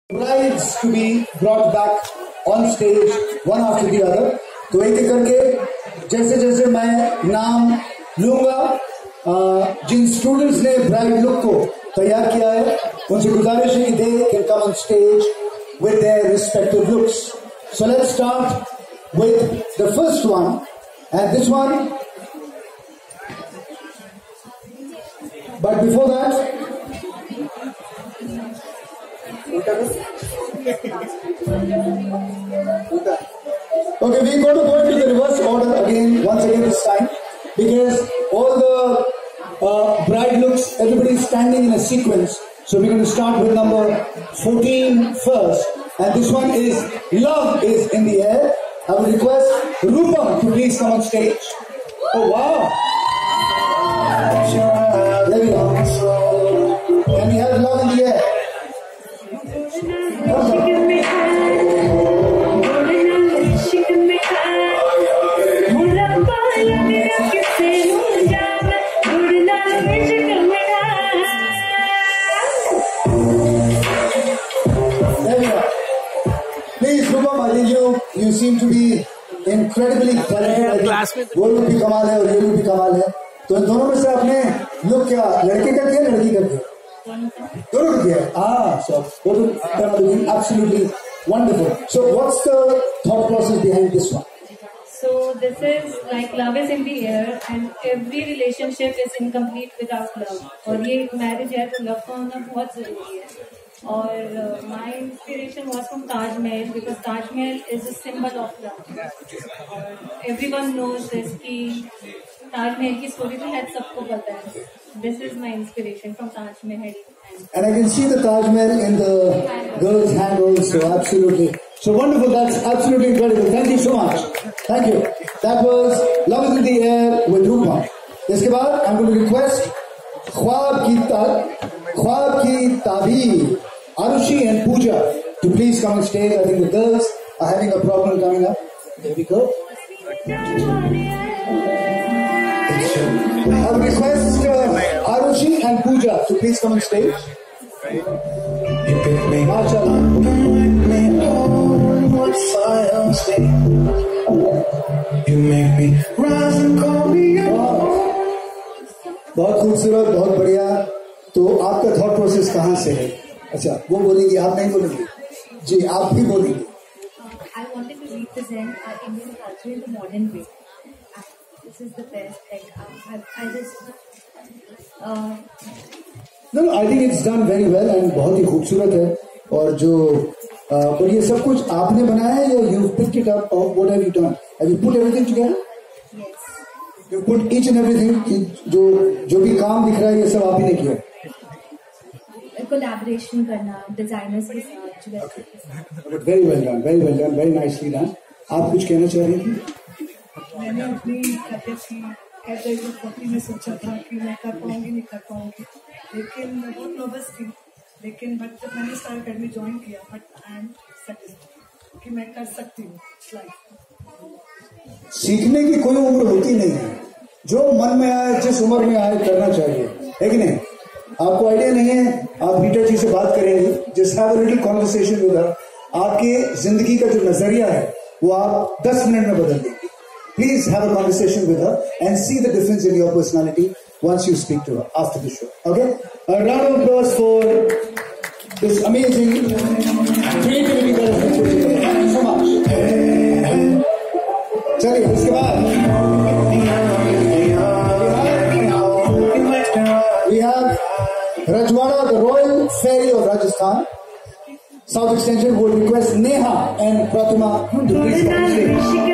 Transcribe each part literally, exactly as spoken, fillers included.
brides to be brought back on stage one after the other. तो एक एक करके जैसे जैसे मैं नाम लूंगा, जिन स्टूडेंट्स ने ब्राइड लुक को तैयार किया है उनसे गुजारिश है कि they can come on stage with their respective looks. So let's start with the first one, and this one. But before that, okay, we're going to go into the reverse order again, once again this time, because all the uh, bride looks, everybody is standing in a sequence. So we're going to start with number fourteen first. And this one is Love is in the Air. I would request Rupam to please come on stage. Oh wow. There we go. And we have Love in the Air. You seem to be incredibly talented. वो look भी कमाल है और ये look भी कमाल है. तो इन दोनों में से आपने लुक क्या लड़के का किया लड़की का किया? दोनों का किया. Ah, so both are doing absolutely wonderful. So what's the thought process behind this one? So this is like love is in the air, and every relationship is incomplete without love. और ये marriage है तो love का होना बहुत जरूरी है. और uh, my inspiration was from Taj Mahal because Taj Mahal is a symbol of love. और everyone knows this कि Taj Mahal की story तो है सबको पता है. This is my inspiration from Taj Mahal. And I can see the Taj Mahal in the girls' hand also. Absolutely. So wonderful. That's absolutely incredible. Thank you so much. Thank you. That was Love is in the Air with Rupam. इसके बाद I'm going to request ख्वाब की ता ख्वाब की ताबीर Arushi and Pooja to please come on stage. I think the girls are having a problem coming up. There we go. I would request uh, Arushi and Pooja to please come on stage. बहुत खूबसूरत, बहुत बढ़िया. तो आपका thought process कहाँ से है? अच्छा, वो बोलेंगी, आप नहीं बोलेंगी. जी, आप भी बोलेंगी. I wanted to represent our Indian culture in the modern way. This is the best. Like I, I just. Uh, no, no, I think it's done very well and बहुत ही खूबसूरत है. और जो और ये सब कुछ आपने बनाया है या you picked it up or what have you done? Have you put everything together? Yes. You put each and everything. जो जो भी काम दिख रहा है ये सब आप ही ने किया. Collaboration करना designers के साथ okay. But very well done, very well done, very nicely done. आप कुछ कहना चाह रही थी? मैंने अपनी करियर की कैरियर कॉपी में सोचा था कि मैं कर पाऊंगी नहीं कर पाऊंगी, लेकिन मैं बहुत नर्वस थी. लेकिन बट जब मैंने स्टार अकेडमी ज्वाइन किया बट आई एम सेटिस्फाइड कि मैं कर सकती हूँ. सीखने की कोई उम्र होती नहीं है. जो मन में आए, जिस उम्र में आए करना चाहिए, है कि नहीं? आपको आइडिया नहीं है, आप रीटा जी से बात करेंगे. Just have a little conversation with her. आपके जिंदगी का जो नजरिया है वो आप दस मिनट में बदल देंगे. Please have a conversation with her and see the difference in your personality once you speak to her after the show. Okay? A round of applause for this amazing creativity that has been put together. Thank you so much. चलिए इसके बाद we have Rajwada, the Royal Ferry of Rajasthan. South Extension would request Neha and Pratima to please come on stage.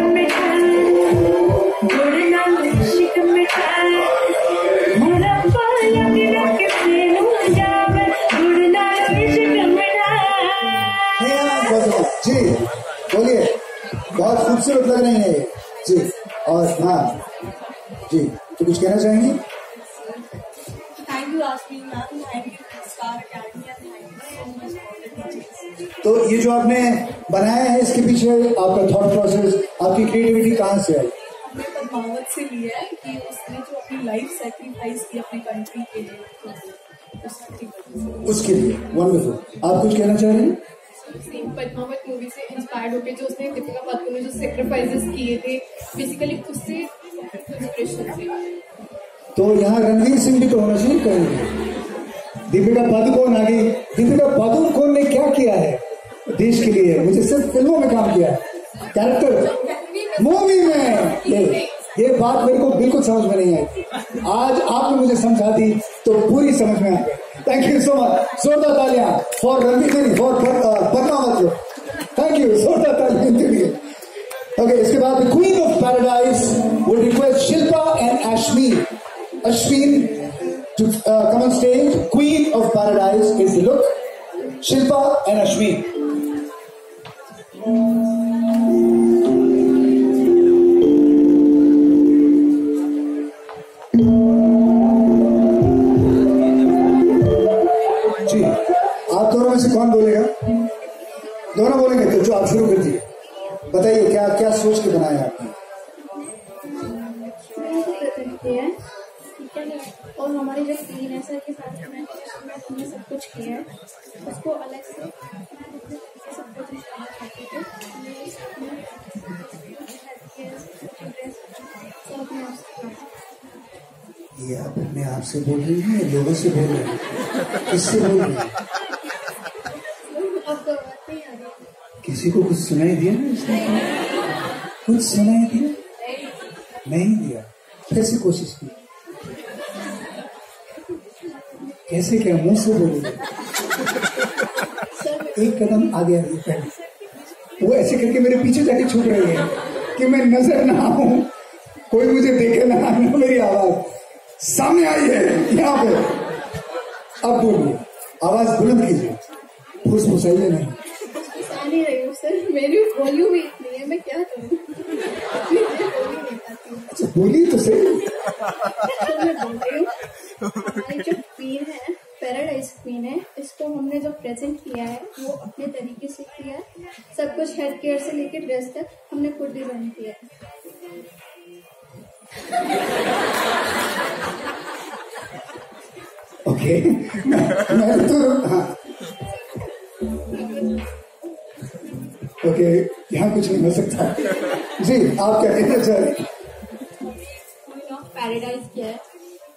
जी बोलिए, बहुत खूबसूरत लग रही है जी. और हाँ जी, तो कुछ कहना चाहेंगी? Thank you Asmi ma'am, thank you Star Academy, thank you. तो ये जो आपने बनाया है इसके पीछे आपका थॉट प्रोसेस, आपकी क्रिएटिविटी कहाँ से आई? हमने पद्मावत से लिया है कि उसने जो अपनी लाइफ सेक्रीफाइस की अपनी कंट्री के लिए, उसके लिए. वंडरफुल. आप कुछ कहना चाह रहे हैं? सेम पद्मावत मूवी से इंस्पायर्ड होकर जो उसने दीपिका पादुकोण ने जो सेक्रीफाइसेस किए थे बेसिकली उससे इंस्पिरेशन से। तो यहाँ रणवीर सिंह भी तो होना चाहिए कहीं। दीपिका पादुकोण आ गई। दीपिका पादुकोण ने क्या किया है देश के लिए? मुझे सिर्फ फिल्मों में काम किया है, कैरेक्टर मूवी में। ये ये बात मेरे को बिल्कुल समझ में नहीं आई। आज आपने मुझे समझा दी तो पूरी समझ में आ गई। Thank you so much. जोरदार तालियां for Ranveer, for Padmaavat. Thank you, जोरदार तालियां इनके लिए। ओके, इसके बाद queen of paradise would request Shilpa and Ashwin Ashwin to uh, come on stage. Queen of Paradise is the look. Shilpa and Ashwin. जी, आप दोनों में से कौन बोलेगा? दोनों बोलेंगे तो जो आप शुरू कर दिए। बताइए क्या क्या सोच के बनाया आपने? और हमारी जो टीम है सर के साथ हमने सब कुछ किया है, उसको अलग से सब कुछ ये आप अपने आप से बोल रही हैं, लोगों से बोल रही हैं, किससे बोल रही हैं? किसी को कुछ सुनाई दिया ना? कुछ सुनाई दिया नहीं दिया? फिर से कोशिश की। कैसे क्या मुंह से बोलोगे? एक कदम आगे आगे पहले। वो ऐसे करके मेरे पीछे जाके छुप रही है कि मैं नजर ना आऊं, कोई मुझे देखे ना, ना मेरी आवाज सामने आई है यहाँ पे। अब बोलिए, आवाज बुलंद कीजिए, फुसफुसाइए नहीं। नहीं रही हूँ सर, मेरी वॉल्यूम भी इतनी है, मैं क्या करूँ? अच्छा बोली तो सही। मैं बोल रही हूँ, हमारी जो क्वीन है, पैराडाइज क्वीन है, इसको हमने जो प्रेजेंट किया है वो अपने तरीके से किया है। सब कुछ हेड केयर से लेकर ड्रेस तक हमने खुद डिजाइन किया है। ओके, मैं तो हाँ ओके, यहाँ कुछ नहीं हो सकता। जी, आप क्या कहना चाह रहे हैं? पैराडाइज किया है,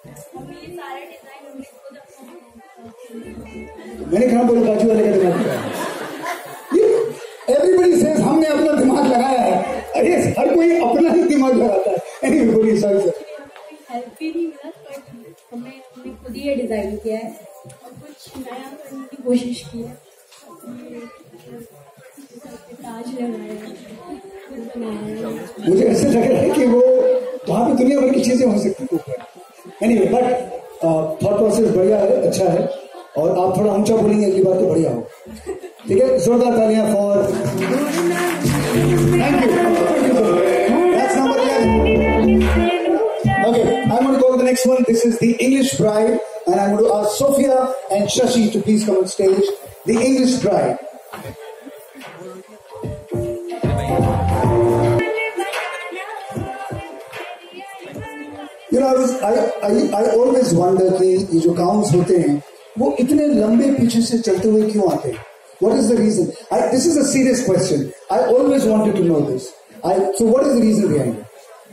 मैंने कहा बोले बाजू वाले का दिमाग लगाया। एवरीबडी सेज हमने अपना दिमाग लगाया है। अरे हर कोई अपना ही दिमाग लगाता है। एनीवे बोलिए सर सर। हेल्प भी नहीं मिला, बट हमने हमने खुद ही ये डिजाइन किया है और कुछ नया करने की कोशिश की है। ताज लगाया, मुझे ऐसे लग रहा है कि वो वहां पे दुनिया भर की चीजें हो सकती है ऊपर। एनीवे बट थॉट प्रोसेस बढ़िया है, अच्छा है, और आप थोड़ा ऊंचा बोलेंगे अगली बार तो बढ़िया हो। ठीक है, जोरदार तालियां for. Thank you. That's number eleven. Okay, I'm going to go to the next one. This is the English Bride, and I'm going to ask Sophia and Shashi to please come on stage. The English Bride. You know, I was, I, I, I always wonder कि ये जो gowns होते हैं वो इतने लंबे पीछे से चलते हुए क्यों आते हैं? What is the reason? I, this is a serious question. I always wanted to know this. I, so what is the reason behind it?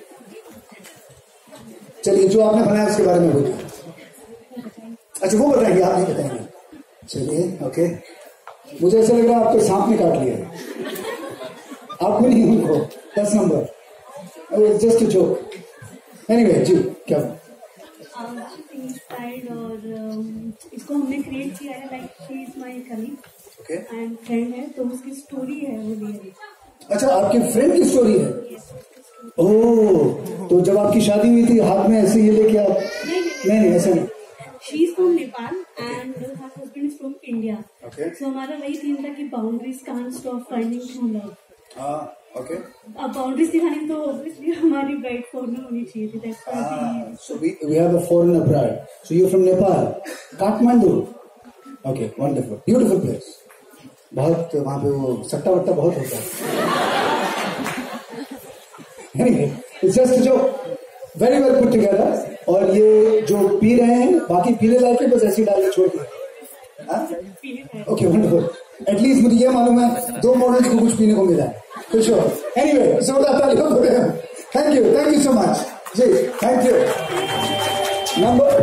चलिए, जो आपने बनाया उसके बारे में बोलिए। अच्छा, वो बताएंगे, आप नहीं बताएंगे। चलिए, ओके। मुझे ऐसा लग रहा है आपको सांप ने काट लिया है। आपको नहीं, उनको। दस number. Just a joke. Anyway, जी क्या? इंस्पायर्ड और इसको हमने क्रिएट किया है, like she is my colleague and friend है, तो उसकी स्टोरी है वो रियली। अच्छा, आपके फ्रेंड की स्टोरी है? ओह, तो जब आपकी शादी हुई थी हाथ में ऐसे ये लेके आप? नहीं नहीं ऐसा नहीं। She is from Nepal and her husband is from India. So हमारा वही थीम था कि boundaries can't stop finding true love. हाँ, ओके। अब बाउंड्रीज दिखानी तो ऑब्वियसली हमारी ब्राइड फॉरनर होनी चाहिए थी। That's why so we we have a foreigner bride. So you from Nepal, Kathmandu. Okay, wonderful, beautiful place. बहुत वहां पे वो सट्टा वट्टा बहुत होता है। Anyway, it's just a joke. Very well put together. और ये जो पी रहे हैं बाकी पीने लायक है, बस ऐसे डाल के छोड़ दिया। Okay, wonderful. एटलीस्ट मुझे ये मालूम है दो मॉडल्स को कुछ पीने को मिला है तो श्योर। एनीवे, जोरदार तालियों हो रहे हैं। Thank you, thank you so much जी, थैंक यू। नंबर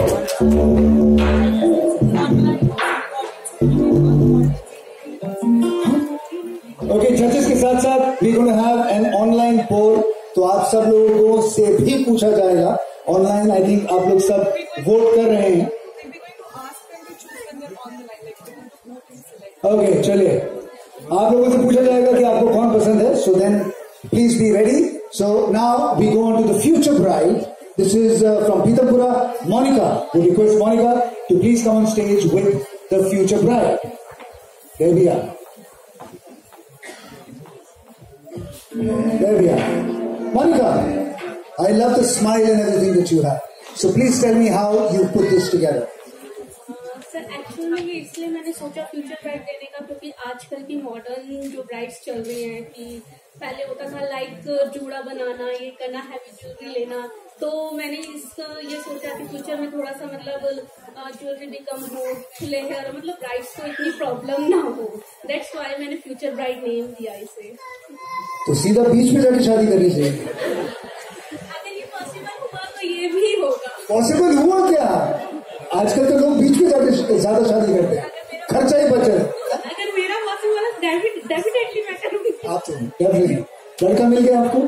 ओके, जजेस के साथ साथ we gonna have an online poll, तो आप सब लोगों से भी पूछा जाएगा ऑनलाइन। आई थिंक आप लोग सब वोट कर रहे हैं। ओके okay, चलिए, आप लोगों से पूछा जाएगा कि आपको कौन पसंद है, so then please be ready. So now we go on to the future bride. This is from Pitampura, Monika. We request Monika to please come on stage with the future bride. There we are, there we are. Monika, I love the smile and everything that you have, so please tell me how you put this together. Sir actually ये इसलिए मैंने सोचा future bride देने का, क्योंकि आजकल की modern जो ब्राइड्स चल रही हैं कि पहले होता था लाइक जूड़ा बनाना, ये करना, हैवी ज्वेलरी लेना, तो मैंने इस ये सोचा कि फ्यूचर में थोड़ा सा मतलब ज्वेलरी भी कम हो, खुले हेयर, मतलब ब्राइड्स को इतनी प्रॉब्लम ना हो। दैट्स व्हाई मैंने फ्यूचर ब्राइड नेम दिया इसे। तो सीधा बीच में जाके शादी करनी चाहिए। अगर ये पॉसिबल हुआ तो ये भी होगा। पॉसिबल हुआ क्या? आजकल तो लोग बीच में जाके ज्यादा शादी करते हैं, खर्चा ही बचे। अगर मेरा पॉसिबल है डेफिनेटली मैं करूंगी। आप तो डेफिनेटली लड़का मिल गया आपको?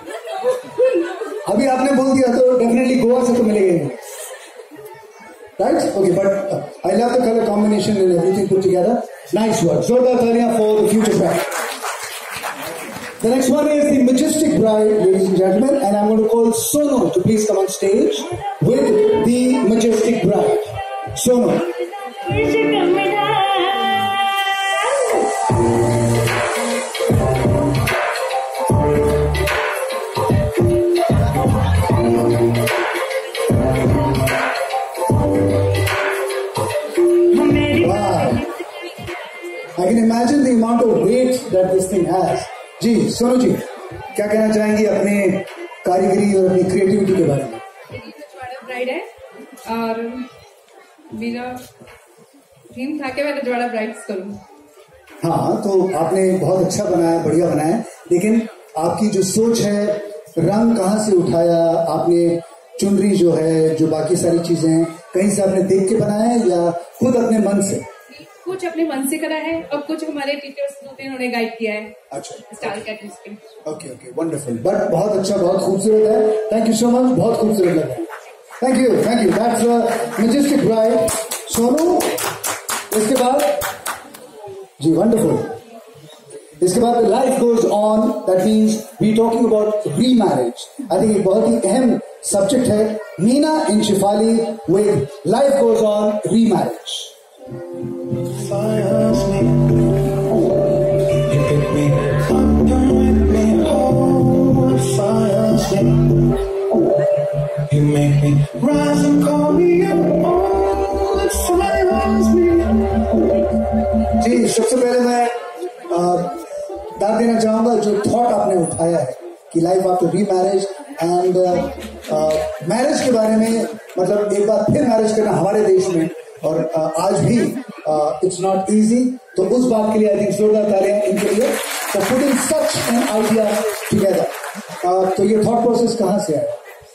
अभी आपने बोल दिया तो डेफिनेटली गोवा से तो मिलेगा नहीं, right? Okay, but I love the colour combination and everything put together. Nice work, जोरदार तालियां for the future bride. The next one is the majestic bride, ladies and gentlemen, and I'm going to call Sonu to please come on stage with the majestic bride. Sonu. Wow. I can imagine the amount of weight that this thing has. जी सोनू जी, क्या कहना चाहेंगी अपने कारीगरी और अपनी creativity के बारे में? मेरी रजवाड़ा ब्राइड है और मेरा ड्रीम था कि मैं रजवाड़ा ब्राइड्स करूं। हाँ, तो आपने बहुत अच्छा बनाया, बढ़िया बनाया, लेकिन आपकी जो सोच है, रंग कहाँ से उठाया आपने, चुनरी जो है, जो बाकी सारी चीजें हैं, कहीं से आपने देख के बनाया है या खुद अपने मन से? कुछ अपने मन से करा है और कुछ हमारे टीचर्स जो थे उन्होंने गाइड किया है। अच्छा, स्टार कैटर्स पे। ओके ओके, वंडरफुल, बट बहुत अच्छा, बहुत खूबसूरत है। थैंक यू सो मच, बहुत खूबसूरत लगा। Thank you, thank you. That's a majestic bride Sonu. इसके बाद जी वंडरफुल, इसके बाद life goes on, that means we talking about remarriage. I think एक बहुत ही अहम सब्जेक्ट है। मीना इन Shifali with life goes on remarriage. Fires me, you pick me up and make me whole. It fires me, you make me rise and call me your own. It fires me. जी, सबसे पहले मैं दाद देना चाहूंगा जो thought आपने उठाया है कि life after remarriage and marriage के बारे में, मतलब एक बार फिर मैरिज करना हमारे देश में और uh, आज भी इट्स नॉट इजी, तो उस बात के लिए आई थिंक जोरदार तालियां इनके लिए for putting such an idea together. तो ये थॉट प्रोसेस कहाँ से आया?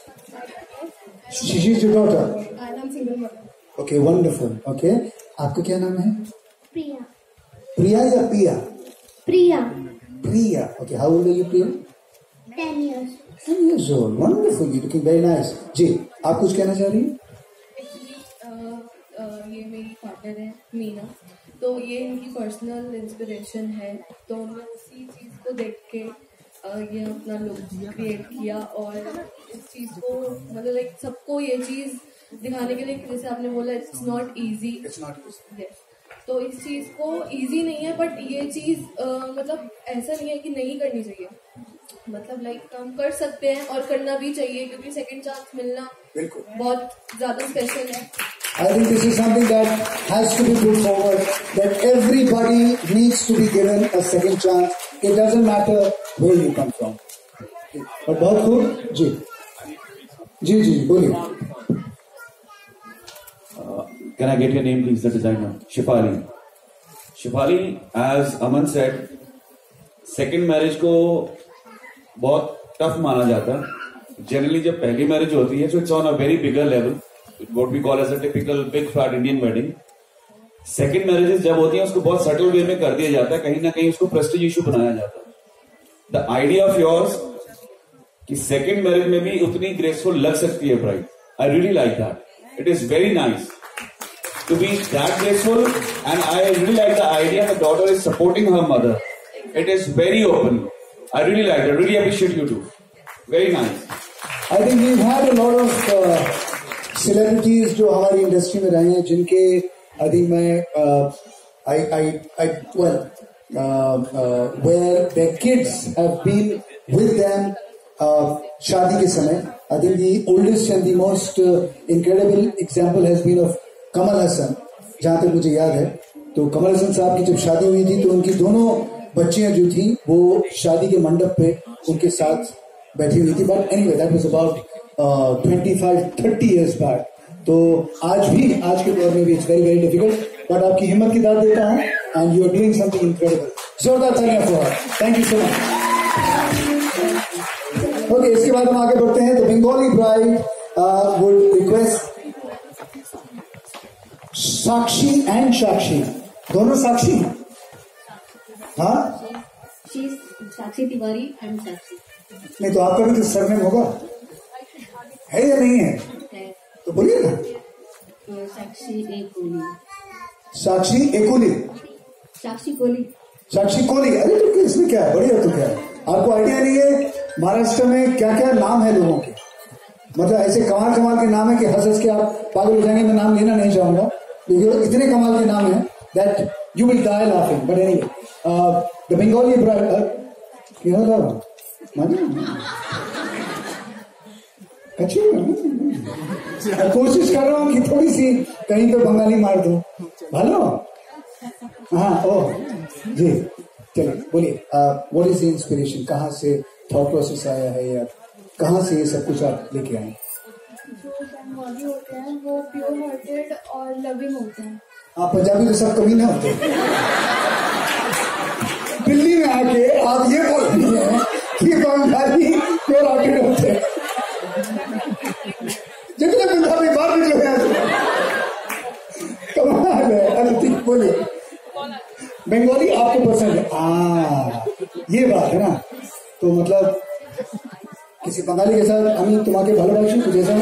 She is your daughter? Okay, wonderful. Okay, आपका क्या नाम है? प्रिया। प्रिया या Piya? Priya. Priya, okay. How old are you Priya? Ten years. Ten years old, wonderful, you looking very nice. जी, आप कुछ कहना चाह रही हैं? ये मेरी पार्टनर है मीना, तो ये इनकी पर्सनल इंस्पिरेशन है, तो मैं उसी चीज़ को देख के ये अपना लुक क्रिएट किया और इस चीज़ को मतलब लाइक सबको ये चीज़ दिखाने के लिए, जैसे आपने बोला it's not easy, it's not easy, तो इस चीज़ को ईजी नहीं है, बट ये चीज़ मतलब ऐसा नहीं है कि नहीं करनी चाहिए, मतलब लाइक हम कर सकते हैं और करना भी चाहिए, क्योंकि सेकंड चांस मिलना बिल्कुल बहुत ज़्यादा स्पेशल है। I think this is something that has to be put forward, that everybody needs to be given a second chance. It doesn't matter where you come from. But बहुत खूब, जी जी जी बोलिए। Uh, can I get your name, please? The designer, Shifali. Shifali, as Aman said, second marriage को बहुत tough माना जाता है। Generally जब पहली मैरिज होती है, so it's on a very bigger level, what we call as a typical big fat Indian wedding. Second marriages जब होती हैं, उसको बहुत सटल वे में कर दिया जाता है, कहीं ना कहीं उसको प्रेस्टीज इशू बनाया जाता है। द आइडिया ऑफ योर्स कि सेकेंड मैरिज में भी उतनी ग्रेसफुल लग सकती है bride, I really like that. It is very nice to be that graceful, and I really like the idea the daughter is supporting her mother. It is very open. I really like it. I really appreciate you too. Very nice. I think we've had a lot of uh, celebrities जो हमारी industry में रहे हैं, जिनके I think मैं uh, I I I well uh, uh, where their kids have been with them uh, शादी के समय. I think the oldest and the most uh, incredible example has been of Kamal Haasan, जहां तक मुझे याद है। तो कमल हसन साहब की जब शादी हुई थी तो उनकी दोनों बच्चियां जो थी वो शादी के मंडप पे उनके साथ बैठी हुई थी। But anyway that was about twenty five thirty years back. तो आज भी, आज के दौर में भी it's very very difficult, but आपकी हिम्मत की दाद देता हूं and you are doing something incredible. जोरदार तालियां for her. Thank you so much. Okay, इसके बाद हम आगे बढ़ते हैं। The Bengali bride would request Sakshi and Sakshi, दोनों साक्षी। हाँ, साक्षी तिवारी एंड साक्षी। नहीं तो आपका भी तो सरनेम होगा, है या नहीं है? है। तो बोलिए ना। साक्षी एकोली। साक्षी एकोली। साक्षी कोली। साक्षी कोली। अरे तो इसमें क्या है, बढ़िया। तो क्या है, आपको आइडिया नहीं है महाराष्ट्र में क्या क्या नाम है लोगों के? मतलब ऐसे कमाल कमाल के नाम है कि हंस हंस के आप पागल हो जाएंगे। मैं नाम लेना नहीं चाहूंगा, लेकिन इतने कमाल के नाम हैं that you will die laughing. But anyway, the Bengali bride क्या था अच्छी कोशिश कर रहा हूँ कि थोड़ी सी कहीं पे बंगाली मार दूं। हेलो, हाँ, ओह जी, चलिए बोलिए, व्हाट इज द इंस्पिरेशन? कहाँ से थॉट प्रोसेस आया है, या कहाँ से ये सब कुछ आप लेके आए? जो बंगाली होते हैं वो प्योर हार्टेड और लविंग होते हैं। आप पंजाबी तो सब कमीने होते हैं। दिल्ली में आके आप ये बोल रही हैं कि बंगाली प्योर हार्टेड होते हैं। जितने पंजाबी बाहर निकले हैं कमाल है। अरे ठीक, बोलिए। बंगाली आपको पसंद है? आ, ये बात है ना। तो मतलब किसी बंगाली के साथ हम तुम्हारे भालोबाशी कुछ ऐसा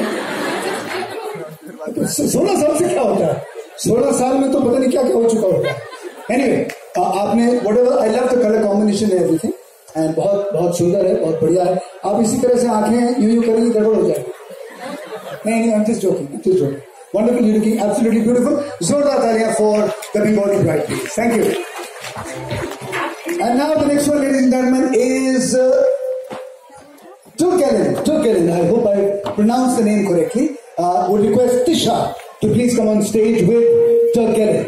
सोलह साल से क्या होता है? सोलह साल में तो पता नहीं क्या क्या हो चुका होगा। एनीवे, आपने whatever, I love the colour combination है, एवरीथिंग, एंड बहुत बहुत सुंदर है, बहुत बढ़िया है। आप इसी तरह से आंखें यूं यूं करेंगे गड़बड़ हो जाएगी। नहीं नहीं, I am just joking, just joking. Wonderful, you looking absolutely beautiful. जोरदार तालियां for the Bengali bride please. Thank you. And now the next one, ladies and gentleman, is Turkellen. Turkellen, I hope I pronounced the name correctly. Uh, would request Tisha to please come on stage with Turkellen.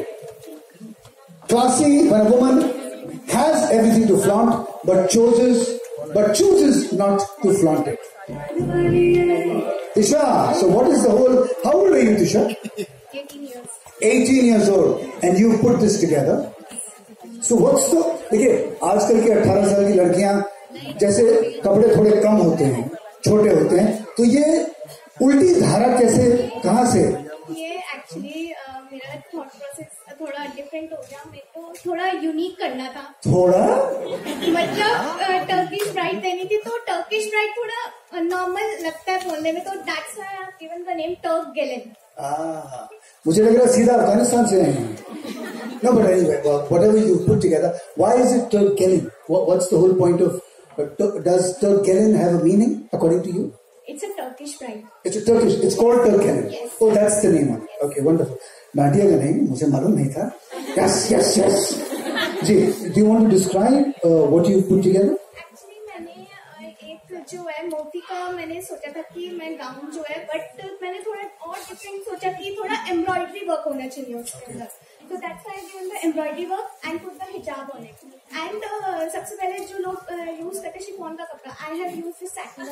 Classy when a woman has everything to flaunt, but chooses, but chooses not to flaunt it. Tisha, so what is the whole? How old are you, Tisha? eighteen years. eighteen years old, and you put this together. So what's the? देखिए, आजकल की अठारह साल की लड़कियां जैसे कपड़े थोड़े कम होते हैं, छोटे होते हैं, तो ये उल्टी धारा कैसे, कहाँ से? ये एक्चुअली मेरा थॉट प्रोसेस थोड़ा डिफरेंट हो गया। मेरे को थोड़ा यूनिक करना था। थोड़ा मतलब टर्किश ब्राइड देनी थी, तो टर्किश ब्राइड थोड़ा नॉर्मल लगता है बोलने में, तो that's why I have given the name टर्कगेलन। Ah, मुझे लग रहा है सीधा अफगानिस्तान से हैं। No, but anyway, whatever you put together, why is it Turkellen? What, what's the whole point of? But does Turkellen have a meaning according to you? It's a Turkish bride. It's a Turkish. It's called Turkellen. Yes. Oh, that's the name of it. Okay, wonderful. Nadia का नहीं, मुझे मालूम नहीं था। Yes, yes, yes. Ji, do you want to describe uh, what you put together? Actually, मैंने uh, एक जो है मोती का मैंने सोचा था कि मैं गाउन जो है, बट मैंने थोड़ा और डिफरेंट सोचा कि थोड़ा एम्ब्रॉयडरी वर्क होना चाहिए उसके अंदर। So that's why I given the embroidery work and put the hijab on it. And uh, सबसे पहले जो लोग यूज करते हैं शिफॉन का कपड़ा, I have used the satin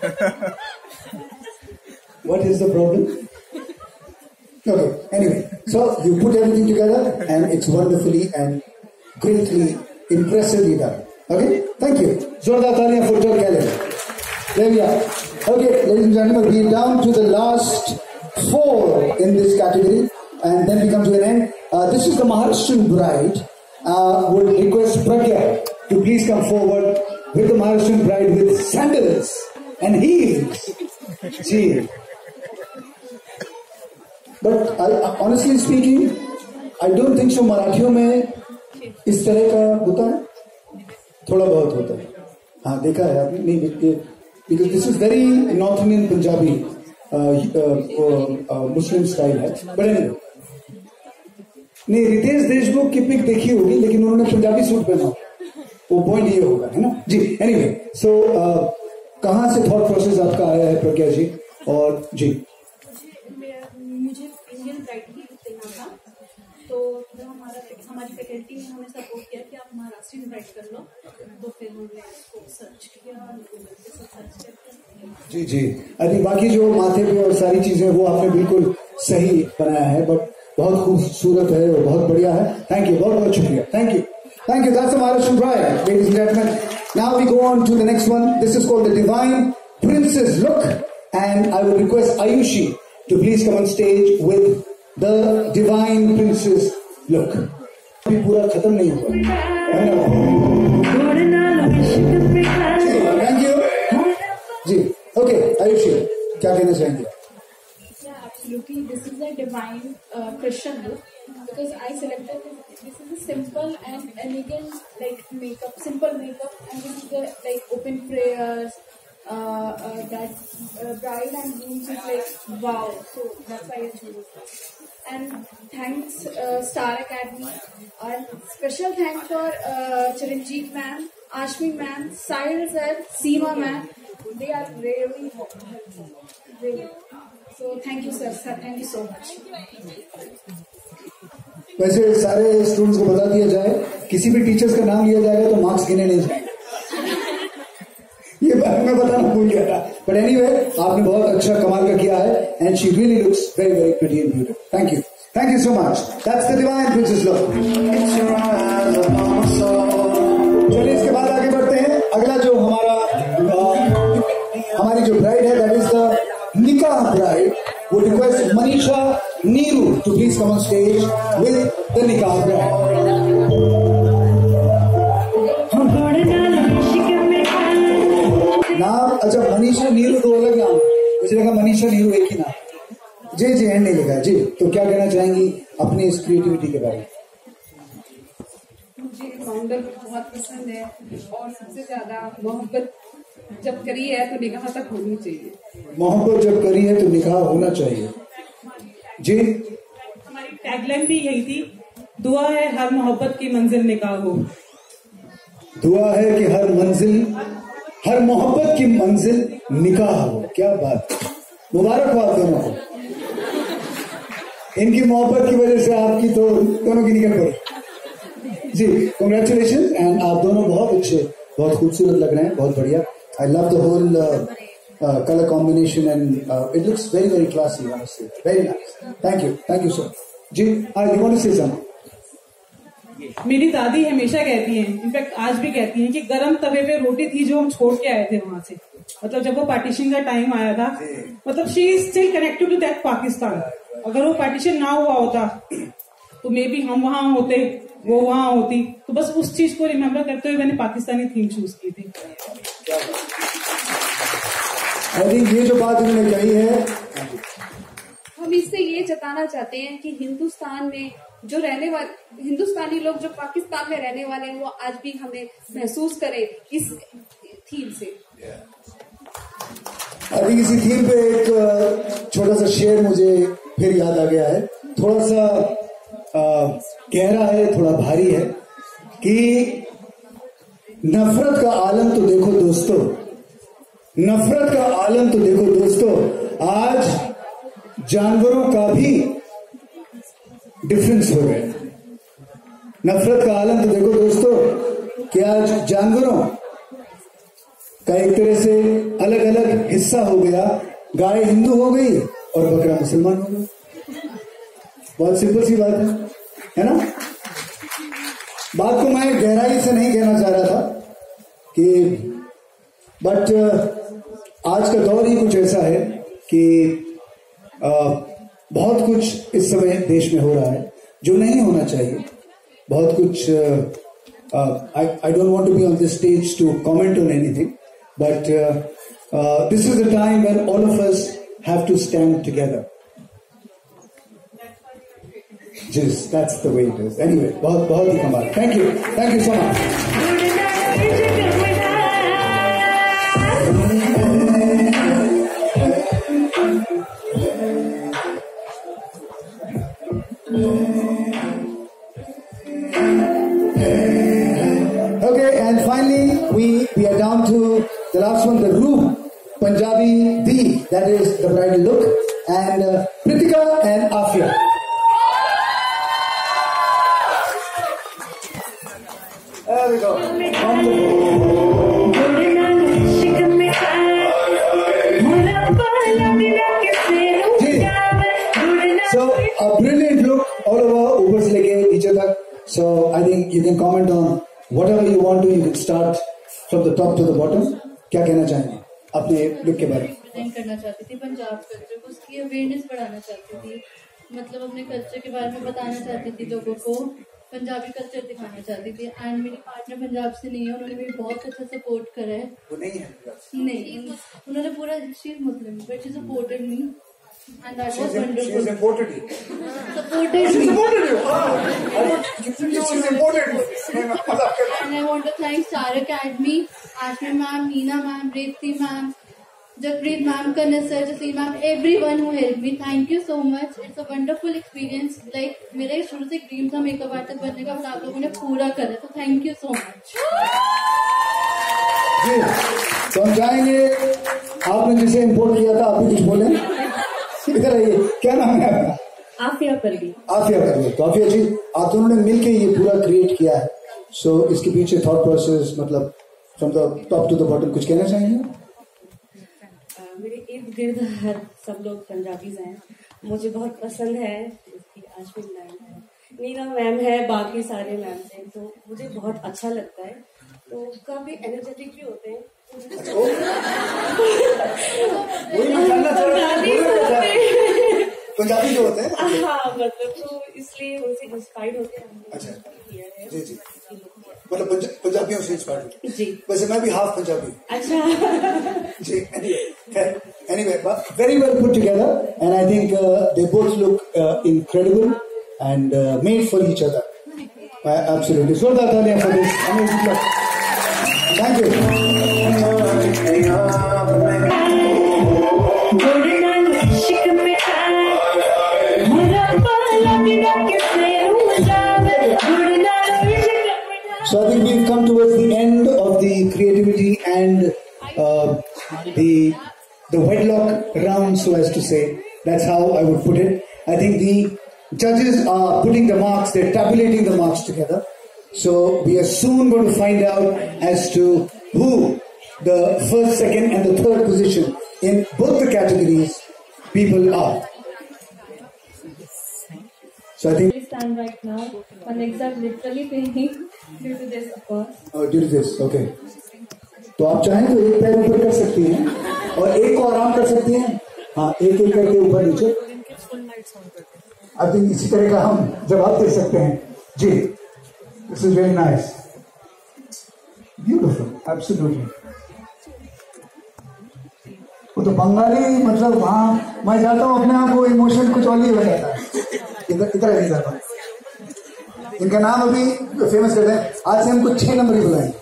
का। What is the problem? Okay, anyway, So you put everything together and it's wonderfully and greatly, impressively done. Okay, thank you. Zorda Talia for Joe Keller. There we are. Okay, ladies and gentlemen, we are down to the last four in this category, and then we come to an end. Uh, this is the Maharashtrian bride. Uh, would request Pragya to please come forward with the Maharashtrian bride with sandals and heels. Gee. But I, honestly speaking, I don't think so. मराठियों में इस तरह का होता है, थोड़ा बहुत होता है. हाँ, देखा है आपने? नहीं, because this is very North Indian Punjabi uh, uh, uh, Muslim style है. But anyway, नहीं, रितेश देशमुख की पिक देखी होगी, लेकिन उन्होंने पंजाबी सूट पहना, वो पॉइंट ये होगा, है ना जी. एनीवे, सो कहाँ से थॉट प्रोसेस आपका आया है प्रज्ञा जी? और जी मुझे इंडियन ब्राइड ही देना था, तो जो हमारा हमारी फैकल्टी ने हमें सपोर्ट किया कि आप महाराष्ट्रियन ब्राइड कर लो, तो फिर हमने इसको सर्च किया, सर्च करके जी जी अरे बाकी जो माथे पे और सारी चीजें वो आपने बिल्कुल सही बनाया है, बट बहुत खूबसूरत है और बहुत बढ़िया है. थैंक यू, बहुत बहुत शुक्रिया. Thank you, thank you. That's the Maharashtrian bride, ladies and gentlemen. Now we go on to the next one. This is called the Divine Princess look, and I would request Ayushi to please come on stage with the Divine Princess look. अभी पूरा खत्म नहीं हुआ. Thank you जी. Okay Ayushi, क्या कहना चाहेंगे? Yeah, absolutely. This is a divine uh, Christian look because I selected this. This is a simple and elegant like makeup, simple makeup, and this is the like open prayers. Uh, uh, that uh, bride and grooms is like wow. So that's why I chose this. And thanks uh, Star Academy. And special thanks for uh, Chiranjeev ma'am, Ashmi ma'am, Sahil sir, Seema ma'am. They are really helpful. Really. So thank you sir, sir. Thank you so much. वैसे सारे students को बता दिया जाए, किसी भी teachers का नाम लिया जाएगा तो मार्क्स गिने नहीं जाएंगे. ये बात मैं बताना भूल गया था. बट एनीवे, आपने बहुत अच्छा कमाल का किया है, and she really looks very very pretty and beautiful. Thank you, thank you so much. That's the divine princess look. चलिए इसके बाद आगे बढ़ते हैं. अगला जो हमारा हमारी जो ब्राइड है, that is the nikah bride. Would request Manisha Neeru to please come on stage with the nikah bride. नाम अच्छा, मनीषा नीरू दो अलग नाम, मुझे लगा मनीषा नीरू एक ही नाम. जी जी एंड नहीं लिखा जी. तो क्या कहना चाहेंगी अपनी इस क्रिएटिविटी के बारे में? मुझे फाउंडर बहुत पसंद है, और सबसे ज्यादा मोहब्बत जब करी है तो निकाह तक होनी चाहिए. मोहब्बत जब करी है तो निकाह होना चाहिए. जी हमारी टैगलाइन भी यही थी, दुआ है हर मोहब्बत की मंजिल निकाह हो. दुआ है कि हर मंजिल हर मोहब्बत की मंजिल निकाह हो. क्या बात, मुबारक हो आप दोनों को. इनकी मोहब्बत की वजह से आपकी तो दोनों की निकल पड़ी जी. कॉन्ग्रेचुलेशन. एंड आप दोनों बहुत अच्छे, बहुत खूबसूरत लग रहे हैं, बहुत बढ़िया. I love the whole colour combination and it looks very very classy, honestly very nice. Thank you, thank you so जी. I you want to say something? मेरी दादी हमेशा कहती हैं, इनफैक्ट आज भी कहती हैं, कि गरम तवे पे रोटी थी जो हम छोड़ के आए थे वहां से. मतलब जब वो पार्टीशन का टाइम आया था, मतलब she is still connected to that Pakistan. अगर वो पार्टीशन ना हुआ होता तो मे बी हम वहां होते, वो वहां होती. तो बस उस चीज को रिमेम्बर करते हुए मैंने पाकिस्तानी थीम चूज की थी. आई थिंक ये जो बात उन्होंने कही है, हम इससे ये जताना चाहते हैं कि हिंदुस्तान में जो रहने वाले हिंदुस्तानी लोग जो पाकिस्तान में रहने वाले हैं, वो आज भी हमें महसूस करें इस थीम से. आई थिंक इसी थीम पे एक छोटा सा शेर मुझे फिर याद आ गया है. थोड़ा सा आ, गहरा है, थोड़ा भारी है, कि नफरत का आलम तो देखो दोस्तों, नफरत का आलम तो देखो दोस्तों, आज जानवरों का भी डिफरेंस हो गया. नफरत का आलम तो देखो दोस्तों कि आज जानवरों का एक तरह से अलग अलग हिस्सा हो गया. गाय हिंदू हो गई और बकरा मुसलमान हो गया. बहुत सिंपल सी बात है, है ना? बात को मैं गहराई से नहीं कहना चाह रहा था कि बट आज का दौर ही कुछ ऐसा है कि आ, बहुत कुछ इस समय देश में हो रहा है जो नहीं होना चाहिए. बहुत कुछ I I don't want to be on this stage to comment on anything, but this is the time when all of us have to stand together. Yes, that's the way it is. Anyway, बहुत बहुत ही कमाल. Thank you, thank you so much. Okay, and finally we we are down to the last one, the Roop Punjabi D. That is the bridal look, and uh, Pritika and Afia. There we go. So a brilliant look all over, ऊपर से लेके नीचे तक. So I think you can comment on whatever you want to. You can start from the top to the bottom. क्या कहना चाहेंगे अपने look के बारे में? प्रेजेंट करना चाहती थी पंजाब कल्चर को, उसकी अवेयरनेस बढ़ाना चाहती थी, मतलब अपने कल्चर के बारे में बताना चाहती थी, लोगों को पंजाबी कल्चर दिखाना चाहती थी. एंड मेरी पार्टनर पंजाब से नहीं है, उन्होंने मेरी बहुत अच्छा सपोर्ट करा है. वो नहीं है? नहीं, उन्होंने पूरा she is Muslim but she supported me and that was She wonderful. is imported you. Supported She me supported you. Oh, she's imported you. and I want to thank Star Academy, Ashmi ma'am, Meena ma'am, Reeti ma'am, Japreet ma'am, Kanis sir, Jasim ma'am, everyone who helped me. Thank you so much. It's a wonderful experience. Like मेरा शुरू से dream था makeup artist बनने का, but आप लोगों ने पूरा करा, तो थैंक यू सो मच. जी, तो हम चाहेंगे आपने जिसे इम्पोर्ट किया था आप भी कुछ बोले. इधर आइए, क्या नाम है आपका? आफिया परवीन. आफिया परवीन. तो आफिया जी, आप दोनों ने मिलके ये पूरा क्रिएट किया है. सो so, इसके पीछे थॉट प्रोसेस, मतलब from the top to the bottom, कुछ कहना चाहेंगे? मेरे इर्द गिर्द हर सब लोग पंजाबीज हैं, मुझे बहुत पसंद है. इसकी आशमी मैम है, मीना मैम है, बाकी सारे मैम हैं, तो मुझे बहुत अच्छा लगता है. तो काफी एनर्जेटिक भी होते हैं. पंजाबी जो होते हैं, हाँ, मतलब तो इसलिए उनसे इंस्पायर्ड होते हैं. अच्छा, जी जी, मतलब पंजाबियों से इंस्पायर्ड. जी, वैसे मैं भी हाफ पंजाबी. अच्छा जी. Anyway, very well put together, and I think uh, they both look uh, incredible and uh, made for each other. Uh, absolutely. So that Talia for this amazing look. Thank you. So I think we've come towards the end of the creativity and uh, the the wedlock round, so as to say. That's how I would put it. I think the judges are putting the marks, they're tabulating the marks together. So we are soon going to find out as to who the first, second and the third position in both the categories people are. So I think... We stand right now. My legs are literally paining due to this, of course. Oh, due to this, okay. तो आप चाहें तो एक पैर ऊपर कर सकती हैं और एक को आराम कर सकती हैं. हाँ, एक एक करके ऊपर नीचे. आई थिंक इसी तरह का हम जवाब दे सकते हैं. जी, this is very nice, beautiful, absolutely. वो तो बंगाली, मतलब हाँ, मैं जाता हूँ अपने आप को इमोशन कुछ और ही हो जाता है. इधर इधर नहीं जाता. इनका नाम अभी फेमस करते हैं. आज से हमको छह नंबर ही बुलाएंगे.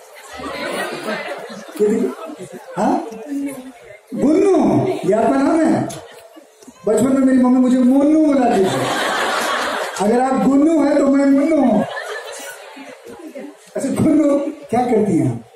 हाँ, गुन्नू, ये आपका नाम है? बचपन में मेरी मम्मी मुझे मुन्नू बुलाती थी. अगर आप गुन्नू हैं तो मैं मुन्नू हूँ. अच्छा गुन्नू, क्या करती हैं आप?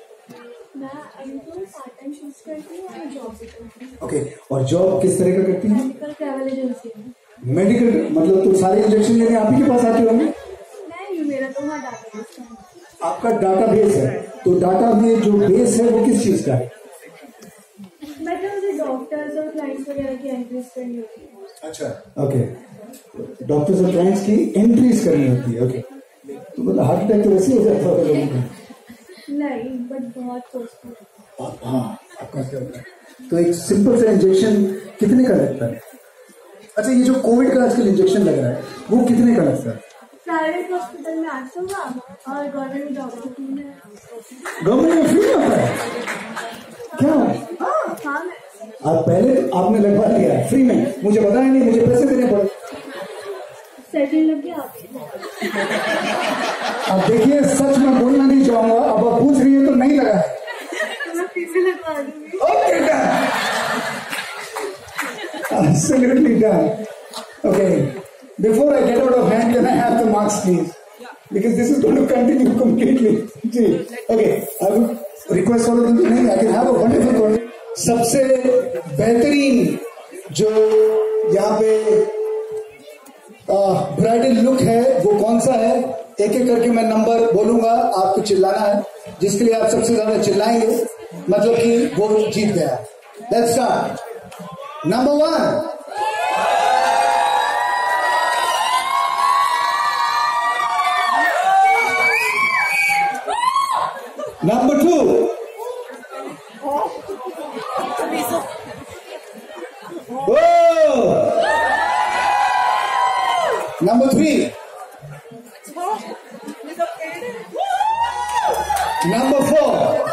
ओके, और जॉब किस तरह का करती हैं? मेडिकल ट्रैवल एजेंसी में. मेडिकल, मतलब तो सारे इंजेक्शन लेने आप ही के पास आते होंगे? नहीं, मेरा तो वहाँ डाटाबेस है. आपका डाटा बेस है, तो डाटा में जो बेस है वो किस चीज का है? मतलब मुझे डॉक्टर्स और क्लाइंट्स वगैरह की एंट्रीज करनी होती है. अच्छा, ओके. डॉक्टर्स और क्लाइंट्स की एंट्रीज करनी होती है। ओके, तो मतलब हार्ट अटैक तो वैसे हो जाता है लोगों का? नहीं, बट बहुत सोचती हूँ। हाँ, आपका क्या होता है? तो एक सिंपल सा इंजेक्शन कितने का लगता है? अच्छा, ये जो कोविड का आजकल इंजेक्शन लग रहा है वो कितने का लगता है? प्राइवेट हॉस्पिटल में आठ सौ का और गवर्नमेंट जॉब में गवर्नमेंट में फ्री होता है क्या? हाँ, आप पहले आपने लगवा लिया फ्री में, मुझे बताया नहीं, मुझे पैसे देने पड़े। सेटिंग लग गया। अब देखिए, सच में बोलना नहीं चाहूंगा, अब आप पूछ रही है तो नहीं लगा है। मैं फीस लगवा दूंगी। Okay, done, absolutely done. Okay, before I get out of hand, can I have the marks, please? Because this is going to continue completely. जी, okay. I would request all of you to नहीं, I can have a wonderful conversation. सबसे बेहतरीन जो यहाँ पे bridal look है वो कौन सा है? एक एक करके मैं नंबर बोलूंगा, आपको चिल्लाना है। जिसके लिए आप सबसे ज्यादा चिल्लाएंगे मतलब कि वो जीत गया। Let's start. Number one, number two, number three, number four,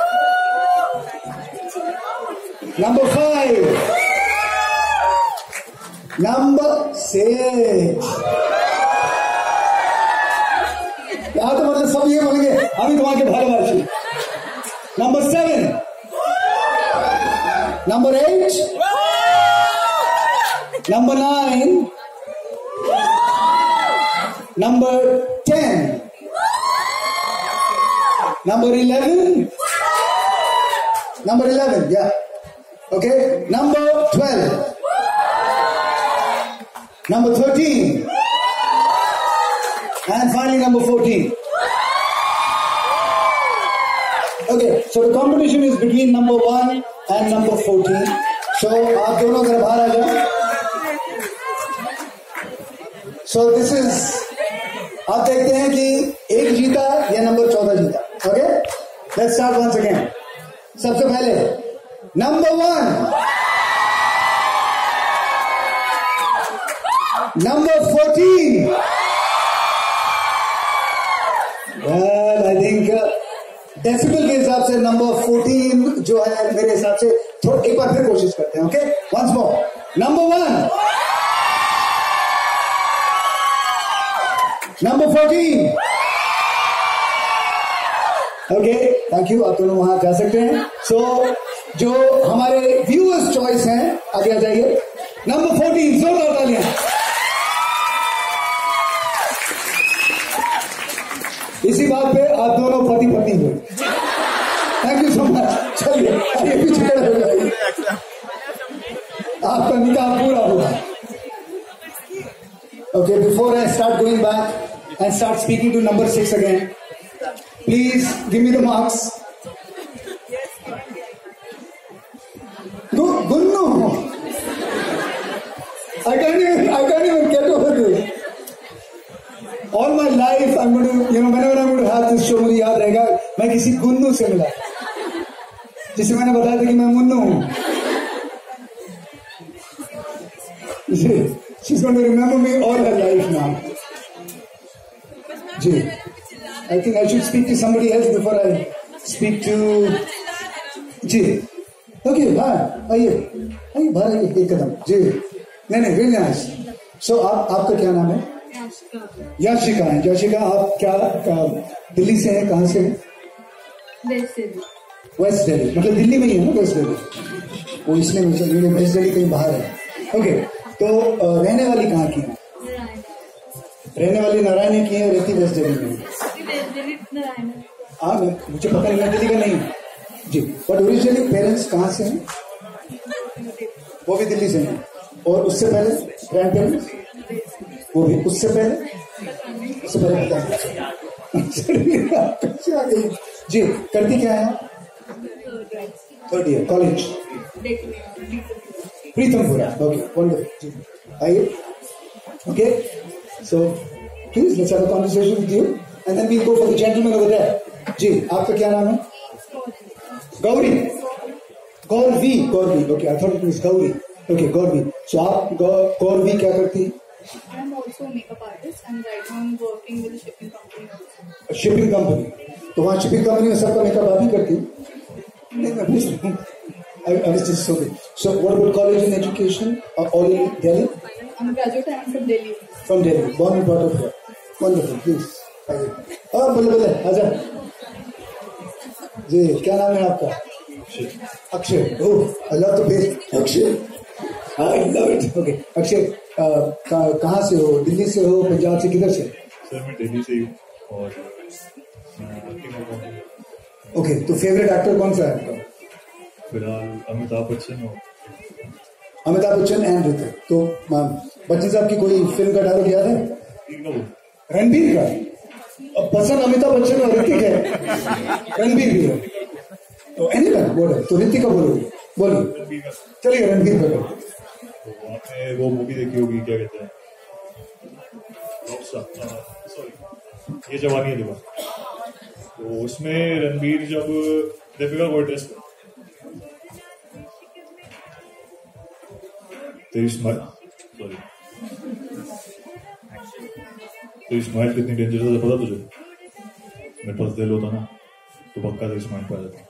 number five, number six. यहां तो मतलब सब ये बोलेंगे अभी तो वहां के भाई वार्षी। Number seven, number eight, number nine, number ten, number eleven, number eleven, या okay, number twelve, number thirteen, and finally number fourteen. Okay, so the competition is between number one and number fourteen. So आप दोनों जरा बाहर आ जाओ. So this is, आप देखते हैं कि एक जीता या नंबर चौदह जीता. Okay, let's start once again. सबसे पहले number one. Number fourteen. Well, I think uh, decibel के हिसाब से नंबर फोर्टीन जो है मेरे हिसाब से थोड़ा एक बार फिर कोशिश करते हैं. Okay, once more. Number one, number fourteen. Okay, thank you. आप दोनों वहां जा सकते हैं. सो so, जो हमारे व्यूअर्स चॉइस हैं आगे आ जाइए. नंबर फोर्टीन, जोरदार तालियां. इसी बात पे आप दोनों पति पत्नी हुए. Thank you so much. चलिए आइए पीछे खड़े हो जाइए. आपका निकाह पूरा हुआ. Okay, before I start going back and start speaking to number six again, please give me the marks. Gunnu, I can't even, I can't even get over this. All my life, I'm going to, you know, whenever I'm going to have this show, मुझे याद रहेगा मैं किसी गुन्नू से मिला जिसे मैंने बताया था कि मैं मुन्नू हूँ. She's going to remember me all her life now. जी, I think I should speak to somebody else before I speak to. जी, ओके, बाहर आइए, आइए बाहर आइए एक कदम. जी, नहीं नहीं, वेरी नाइस. सो आप, आपका क्या नाम है? याशिका है. याशिका, आप क्या, क्या दिल्ली से हैं? कहाँ से हैं? वेस्ट दिल्ली. वेस्ट दिल्ली मतलब दिल्ली में ही है ना वेस्ट दिल्ली? वो इसलिए मुझे वेस्ट दिल्ली कहीं बाहर है. ओके, तो रहने वाली कहाँ की है? रहने वाली नारायण की है, रहती वेस्ट दिल्ली में. हाँ, मुझे पता नहीं, मैं दिल्ली का नहीं हूँ जी. बट ओरिजिनली पेरेंट्स कहाँ से हैं? वो भी दिल्ली से हैं. और उससे पहले ग्रैंड पेरेंट्स वो भी, उससे पहले उससे पहले पता नहीं जी. करती क्या है? Third year college, Pritampura. Okay, wonderful. जी, आइए. Okay? So, please, let's have a conversation with you. And then we'll go for the gentleman over there. जी, आपका क्या नाम है? Gauri. Gauravi. Gauravi. Okay, I thought it was Gauri. Okay, Gauri. So, आप गौरवी क्या करती? I'm also a makeup artist and right now I'm working with a shipping company also. Shipping company. तो वहाँ shipping company में सबका makeup आप ही करती? नहीं, मैं पूछ रहा हूँ. I, I was just so good. So, what about college and education? Uh, all in Delhi? I'm a graduate and I'm from Delhi. From Delhi. Born and brought up here. Wonderful. Please. Oh, बल्ले बल्ले आजा. जी, क्या नाम है आपका? Akshay. Oh, I love the place. Akshay. I love it. Okay. Akshay, कहाँ से हो? दिल्ली से हो? पंजाब से? किधर से? सर मैं दिल्ली से हूँ और ओके, तो फेवरेट एक्टर कौन सा है आपका? फिलहाल अमिताभ बच्चन हो. अमिताभ बच्चन एंड ऋतिक. तो बच्चन साहब की कोई फिल्म का डायलॉग याद है? रणबीर का. अब पसंद अमिताभ बच्चन और ऋतिक है, रणबीर भी है. तो एनीवन बोलो, तो ऋतिक का बोलोगे? बोलिए. चलिए रणबीर का बोलो. तो आपने वो मूवी देखी होगी, क्या कहते हैं, सॉरी ये जवानी है दीवार. तो उसमें रणबीर जब दीपिका को ड्रेस तेरी स्माइल सॉरी तेरी स्माइल कितनी डेंजरस है पता तुझे? मेरे पास दिल होता ना तो पक्का तेरी स्माइल पे आ जाता.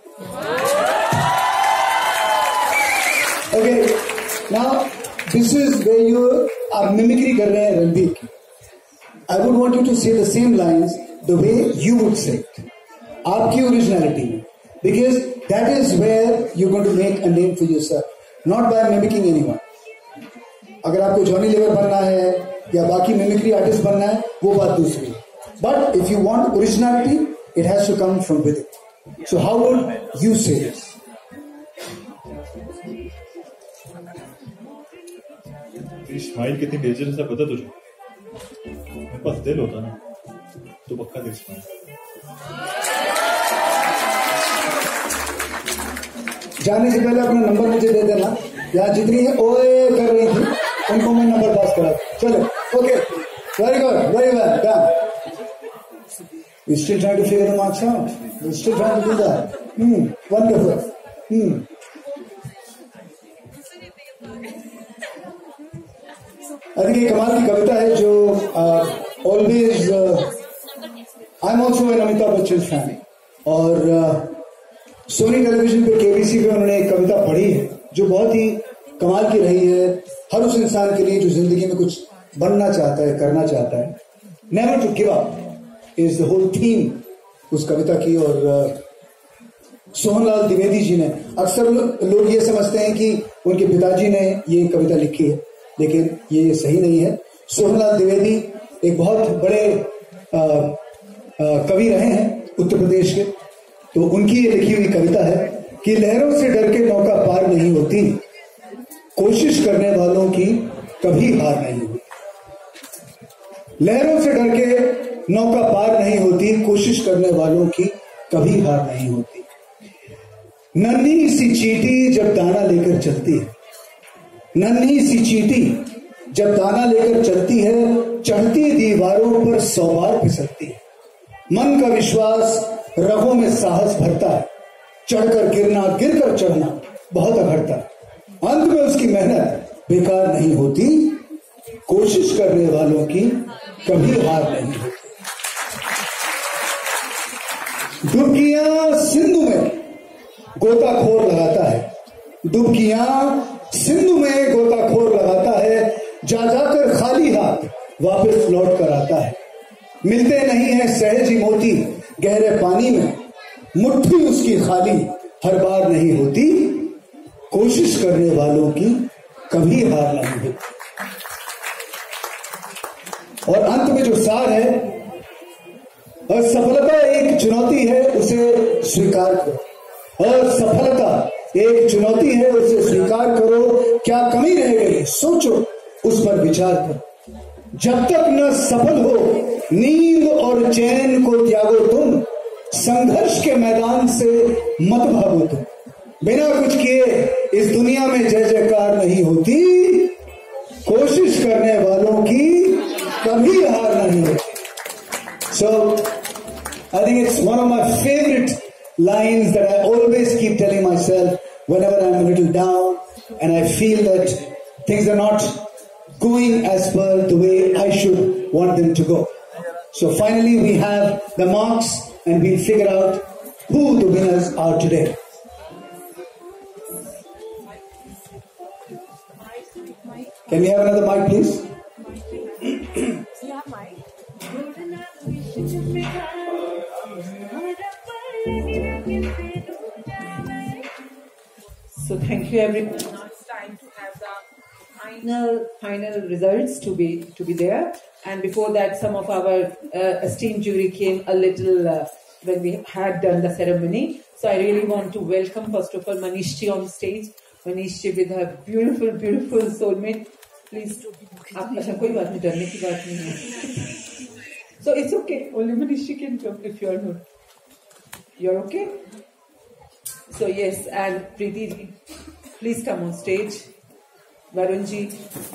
Okay, now this is where you are mimicry कर रहे हैं रणबीर की. I would want you to say the same lines the way you would say it. आपकी ओरिजिनलिटी में, because that is where you're going to make a name for yourself, not by mimicking anyone. अगर आपको Johnny liver बनना है या बाकी mimicry artist बनना है वो बात दूसरी है. But if you want originality, it has to come from within. So how would you say this? Smile कितनी डेंजरस है पता तुझे? मेरे पास दिल होता ना तो पक्का तेरी स्माइल. जाने से पहले अपना नंबर मुझे दे देना. यहाँ जितनी ओए कर रही थी उनको मैं नंबर पास करा. चलो, okay, very good, very well done. We still trying to figure the marks out. We still trying to do that. Hmm, wonderful. Hmm. I think एक कमाल की कविता है जो always I am also an Amitabh Bachchan fan. और Sony television पे KBC पे उन्होंने एक कविता पढ़ी है जो बहुत ही कमाल की रही है हर उस इंसान के लिए जो जिंदगी में कुछ बनना चाहता है, करना चाहता है. Never to give up is the whole theme उस कविता की. और सोहनलाल द्विवेदी जी ने, अक्सर लोग ये समझते हैं कि उनके पिताजी ने ये कविता लिखी है, लेकिन ये सही नहीं है. सोहनलाल द्विवेदी एक बहुत बड़े आ, आ, कवि रहे हैं उत्तर प्रदेश के. तो उनकी ये लिखी हुई कविता है कि लहरों से डर के नौका पार नहीं होती, कोशिश करने वालों की कभी हार नहीं होती. लहरों से डर के नौका पार नहीं होती, कोशिश करने वालों की कभी हार नहीं होती. नन्ही सी चींटी जब दाना लेकर चलती है, नन्ही सी चींटी जब दाना लेकर चलती है, चढ़ती दीवारों पर सौ बार फिसलती है. मन का विश्वास रगों में साहस भरता है, चढ़कर गिरना गिरकर चढ़ना बहुत अघड़ता है. अंत में उसकी मेहनत बेकार नहीं होती, कोशिश करने वालों की कभी हार नहीं होती. डुबकियां सिंधु में गोताखोर लगाता है, डुबकियां सिंधु में गोताखोर लगाता है, जा जाकर खाली हाथ वापस लौट कर आता है. मिलते नहीं है सहज ही मोती गहरे पानी में, मुट्ठी उसकी खाली हर बार नहीं होती, कोशिश करने वालों की कभी हार नहीं होती. और अंत में जो सार है, असफलता एक चुनौती है उसे स्वीकार करो. असफलता एक चुनौती है उसे स्वीकार करो. क्या कमी रह गई सोचो, उस पर विचार करो. जब तक न सफल हो नींद और चैन को त्यागो तुम, संघर्ष के मैदान से मत भागो तुम. बिना कुछ किए इस दुनिया में जय जयकार नहीं होती, कोशिश करने वालों की कभी हार नहीं है. So I think it's one of my favorite lines that I always keep telling myself whenever I'm a little down and I feel that things are not going as per the way I should want them to go. So finally we have the marks and we'll figure out who the winners are today. Can we have another mic, please? So thank you everyone. Now it's time to have the final final results to be to be there. And before that, some of our uh, esteemed jury came a little uh, when we had done the ceremony. So I really want to welcome first of all Manish ji on stage. Manish ji with her beautiful beautiful soulmate. Please. आप अच्छा कोई बात नहीं डरने की बात नहीं है. So it's okay. Only Manish ji can come if you are not. You're okay. So yes, and Preeti ji, please come on stage. Varun ji,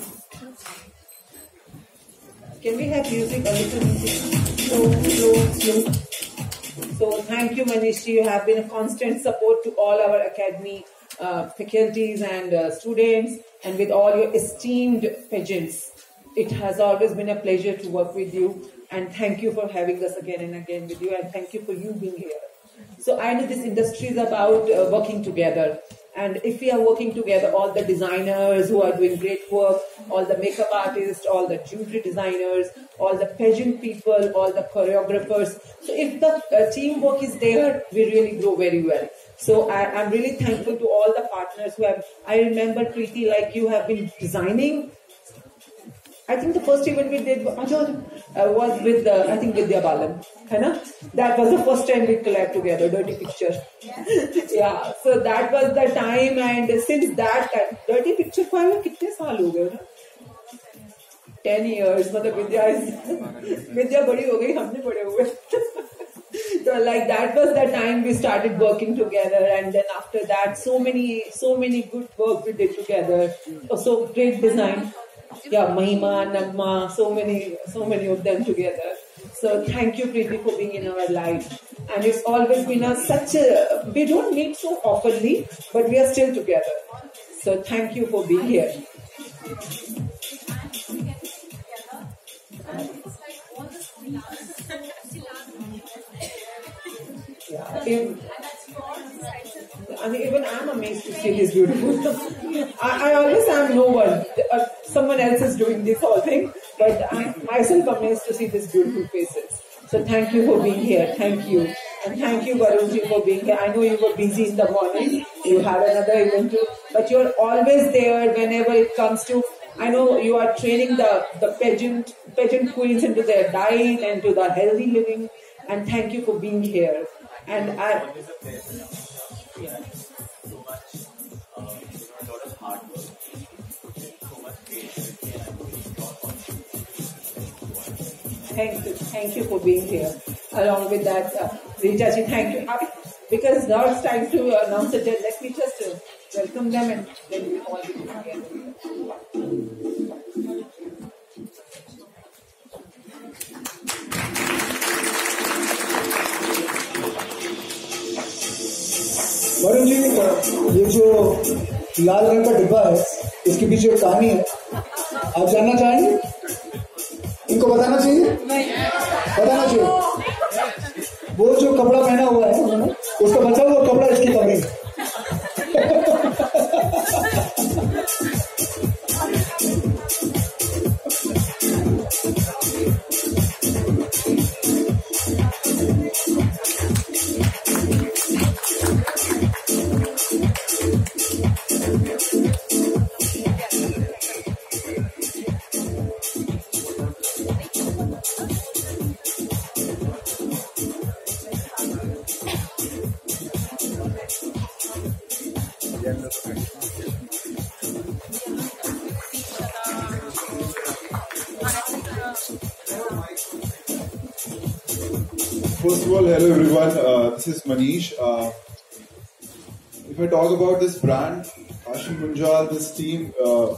can we have music, a little music? Slow, slow, slow. So thank you, Manish ji. You have been a constant support to all our academy uh, faculties and uh, students, and with all your esteemed pageants. It has always been a pleasure to work with you, and thank you for having us again and again with you, and thank you for you being here. So I know this industry is about uh, working together. And if we are working together, all the designers who are doing great work, all the makeup artists, all the jewelry designers, all the pageant people, all the choreographers. So if the uh, teamwork is there, we really grow very well. So I, I'm really thankful to all the partners who have, I remember Preeti, like you have been designing. I think the first event we did uh, was with, uh, I think, Vidya Balan. That was the first time we collabed together, Dirty Picture. Yeah, so that was the time, and since that time, Dirty Picture को आया कितने साल हो गए ना? Ten years. मतलब Vidya is Vidya बड़ी हो गई, हमने बड़े हुए. So like that was the time we started working together, and then after that, so many, so many good work we did together. So great design. Yeah, Mahima, Nagma, so many, so many of them together. So thank you, Preeti, for being in our life. And it's always been a, such a, we don't meet so oftenly, but we are still together. So thank you for being here. Yeah, if, I mean, even I'm amazed to see this beautiful. I, I always am no one. Uh, someone else is doing this whole thing, but I'm myself amazed to see these beautiful faces. So thank you for being here. Thank you. And thank you, Varunji, for being here. I know you were busy in the morning. You had another event too, but you're always there whenever it comes to, I know you are training the, the pageant, pageant queens into their diet and to the healthy living. And thank you for being here. And I... Yeah. Thank you, thank you for being here. Along with that, uh, Rita ji, thank you. Because now it's time to announce the judge. Let me just uh, welcome them and then we'll all be together. Varun ji, ये जो लाल रंग का डिब्बा है, इसके पीछे एक कहानी है. आप जानना चाहेंगे? इनको बताना चाहिए? बताना चाहिए. वो जो कपड़ा पहना हुआ है उन्होंने, उसका बचा हुआ कपड़ा इसकी कमरे में. First of all, hello everyone. Uh, this is Manish. Uh, if I talk about this brand, Hashim Munjal, this team, uh,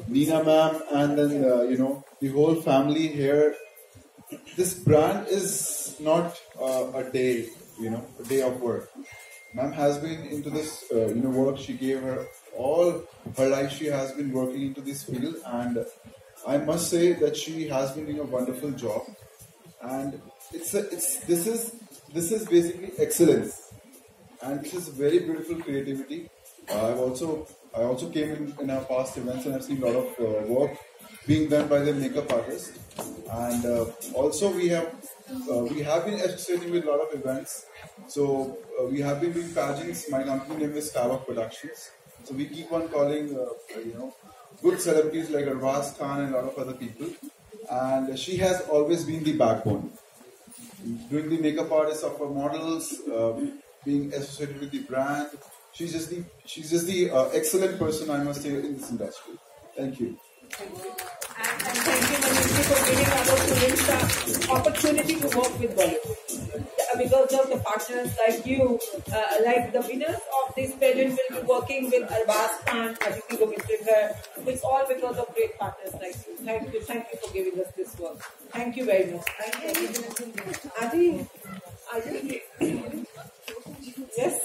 Nina ma'am, and then uh, you know the whole family here. This brand is not uh, a day, you know, a day of work. Ma'am has been into this, uh, you know, work. She gave her all her life. She has been working into this field, and I must say that she has been doing a wonderful job. And it's a, it's this is this is basically excellence, and this is very beautiful creativity. Uh, I've also I also came in in our past events, and I've seen a lot of uh, work being done by the makeup artists, and uh, also we have uh, we have been associating with a lot of events. So uh, we have been doing pageants. My company name is Starbuck Productions. So we keep on calling uh, you know good celebrities like Arbaz Khan and a lot of other people. And she has always been the backbone, doing the makeup artists of our models, uh, being associated with the brand. She's just the she's just the uh, excellent person, I must say, in this industry. Thank you. And, and thank you, Manishi, for giving our students the opportunity to work with Bollywood. Because of the partners like you, uh, like the winners of this pageant will be working with Arbaz Khan, Aditi Govindrakar. It's all because of great partners like you. Thank you, thank you for giving us this work. Thank you very much. Thank you. Adi, Adi, yes,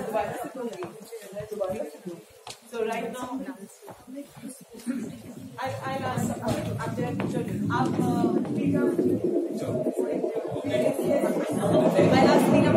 so right now, I, I'll ask आप जरा चलिए आप I'll ask Tina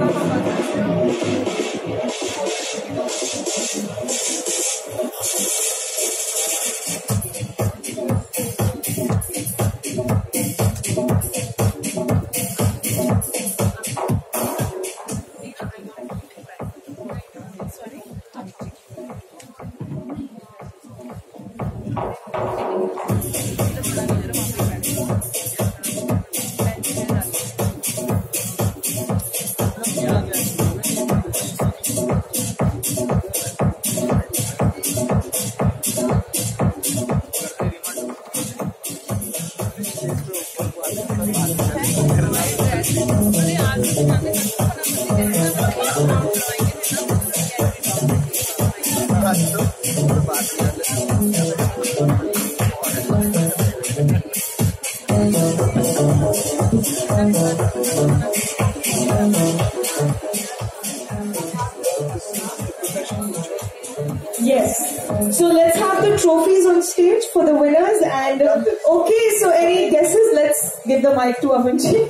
Yes. So let's have the trophies on stage for the winners. And uh, okay, so any guesses? Let's give the mic to Amanji.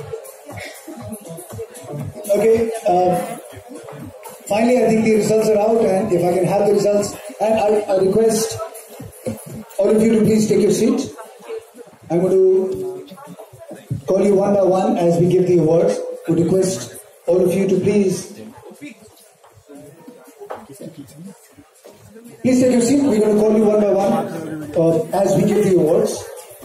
Okay. Uh, finally, I think the results are out, and if I can have the results, and I, I request all of you to please take your seat. I'm going to call you one by one as we give the awards. Would request all of you to please please take your seat. We're going to call you one by one uh, as we give the awards.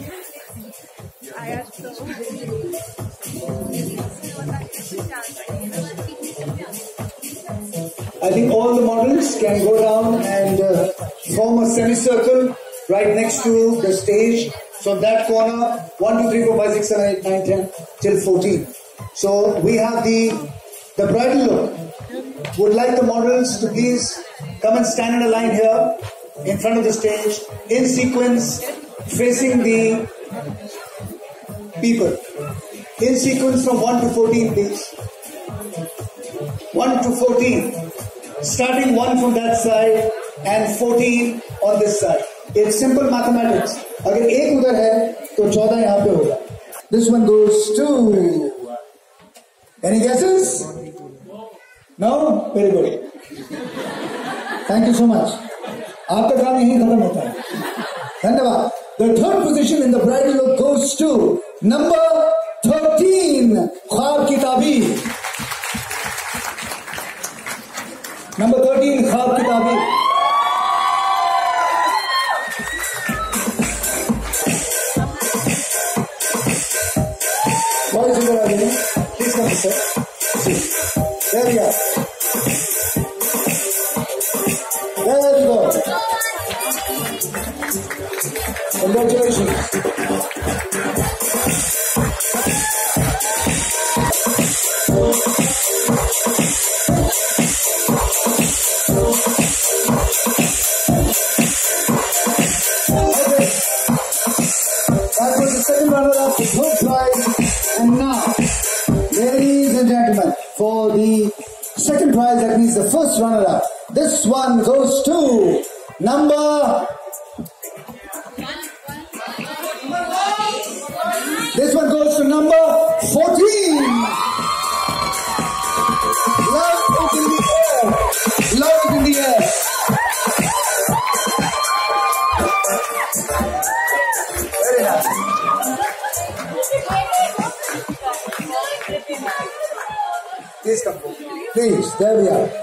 I think all the models can go down and uh, form a semicircle right next to the stage. So that corner, one, two, three, four, five, six, seven, eight, nine, ten, till fourteen. So we have the the bridal look. Would like the models to please come and stand in a line here in front of the stage, in sequence, facing the people. In sequence from one to fourteen, please. one to fourteen. Starting one from that side and fourteen on this side. It's simple mathematics. अगर एक उधर है तो चौदह यहाँ पे होगा. This one goes to. Any guesses? No? Very good. Thank you so much. आपका काम यहीं खत्म होता है. धन्यवाद. The third position in the bridal look goes to number thirteen, ख्वाब की ताबीर. Number thirteen, ख्वाब की ताबीर. Boys, you are ready. Please come, sir. There we are. There we go. Congratulations. Okay. the second prize, that means the first runner-up. This one goes to number... This one goes to number fourteen. Love is in the air. Love is in the air. Very nice. Please come. Please, there we are.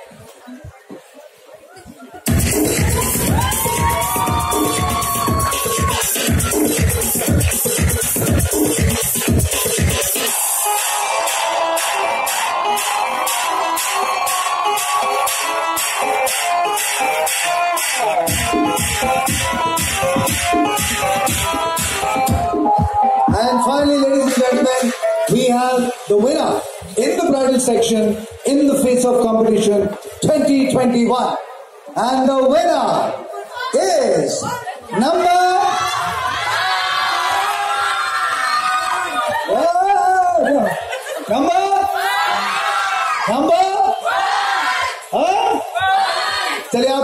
And finally, ladies and gentlemen, we have the winner in the bridal section in the Face Off competition twenty twenty-one. And the winner is number... Oh, number... Number... हाँ? चलिए आप